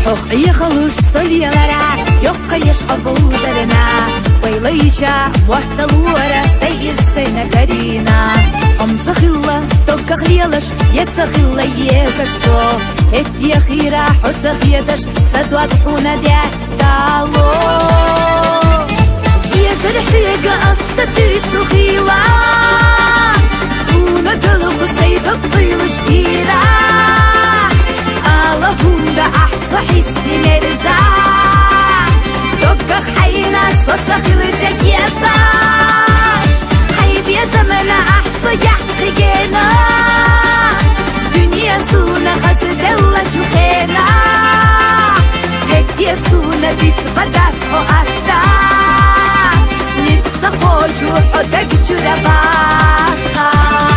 يخلص صليلارا يوقع يشقبو زرنا ويليشا وحدلورا سير سينا كارينا تخيلا توقع ليلش يتخيلا يزش سو اتيا خيرا حوزخ يدش سدوات حونا دي دالو يزر حيقا أصدي سخيلا حونا دلو سيدك طيلش كيرا اللهم دا أحصى حسني مرزا توقع حينا صرصخ لجاك يساش حيب يا زمن أحصى يحقينا دنيا سونا غزد الله جوخينا هدي سونا بيت بدات وقتا نتبسا قوجو حدك جرباقا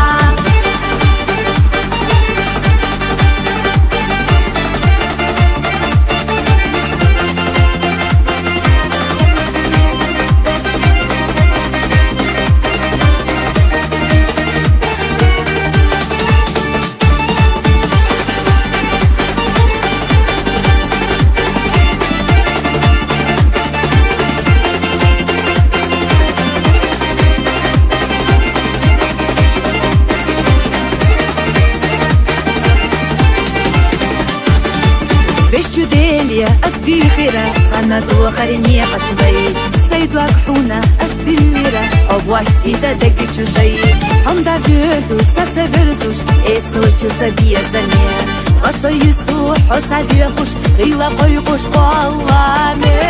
أسدي خيرا صنادو خريني قشبي سيدو أكحونا أسدي الليرا أبواشي دا دقيتشو زي هم دا بيدو ساتسا فرزوش إيسوشو سبيا زنيا غصو يسوح وسعد يخوش غيلا قيقوش قوامي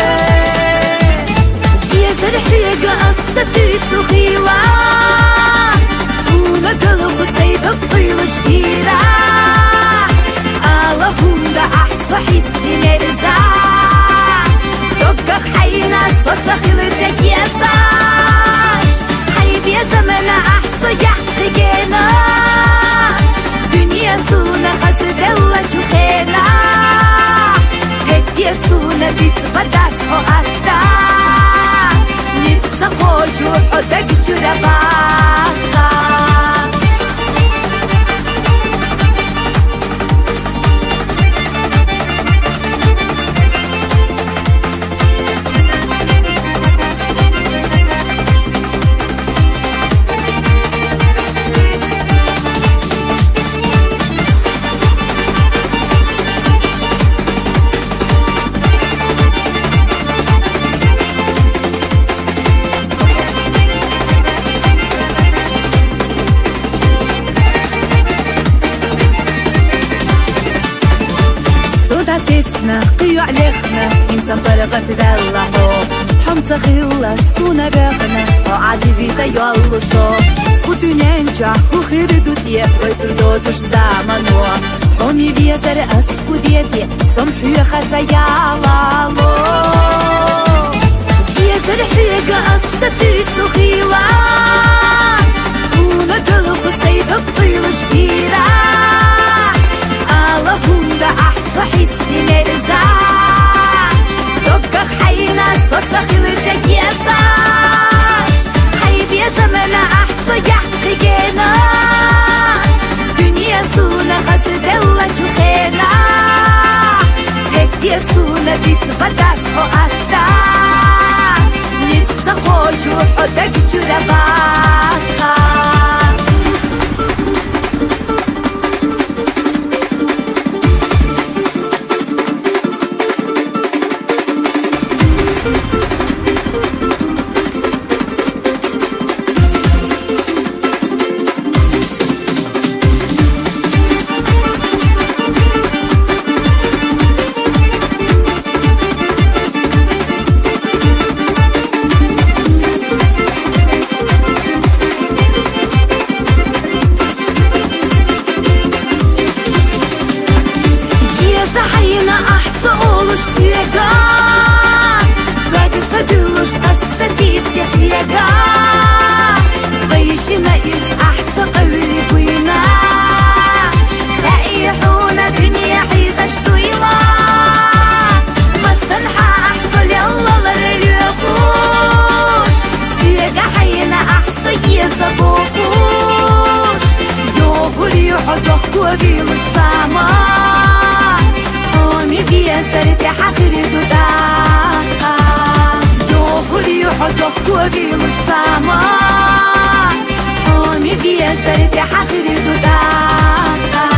يا زرحيقا أصدي سخيلا هونا دلو سيدو طيلش كيرا اللهم دا أحصى حسني مرزا توقع حينا صرصخ لجاك يساش حيب يا زمن أحصى يحقينا دنيا سونا غزد الله جوخينا هدي سونا بيت بدات وقتا نتبسا قوجو حدك جرباقا قيو عليخنا إنسان برغت دلحو حمزة خيلا سونا بغنا وعادي بيتا يولسو ودنينجا وخير دودية ويتردوتش زامنو حمي بيزر أسكو ديتي سمحو يخزا يالالو بيزر حيقا أصدي سخيلا هونا دلو سيدك طيلش كيرا اللهم دا أحصى حسني مرزا توقع حينا صرصخ لجاك يساش حيب يا زمن أحصى يحقينا دنيا سونا غزد الله جوخينا هدي سونا بيت بدات وقتا نتبسا قوجو حدك جرباقا حدك وبيلش سما ميديا سرت حخري دودا دوغري حدوك كوبي مش ساما ميديا سرت حخري دودا